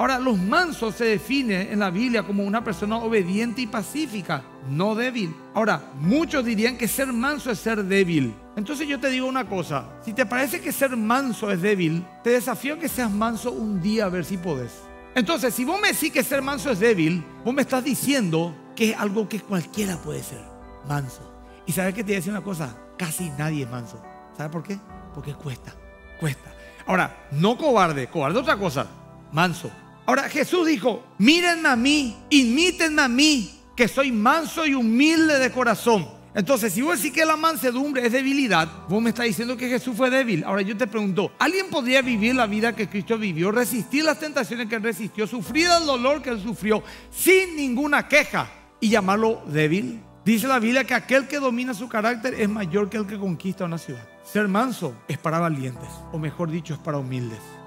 Ahora, los mansos se define en la Biblia como una persona obediente y pacífica, no débil. Ahora, muchos dirían que ser manso es ser débil. Entonces yo te digo una cosa, si te parece que ser manso es débil, te desafío a que seas manso un día a ver si podés. Entonces, si vos me decís que ser manso es débil, vos me estás diciendo que es algo que cualquiera puede ser, manso. Y ¿sabes qué? Te voy a decir una cosa, casi nadie es manso. ¿Sabes por qué? Porque cuesta. Ahora, no cobarde, cobarde es otra cosa, manso. Ahora, Jesús dijo, mírenme a mí, imítenme a mí, que soy manso y humilde de corazón. Entonces, si vos decís que la mansedumbre es debilidad, vos me estás diciendo que Jesús fue débil. Ahora yo te pregunto, ¿alguien podría vivir la vida que Cristo vivió, resistir las tentaciones que Él resistió, sufrir el dolor que Él sufrió sin ninguna queja y llamarlo débil? Dice la Biblia que aquel que domina su carácter es mayor que el que conquista una ciudad. Ser manso es para valientes, o mejor dicho, es para humildes.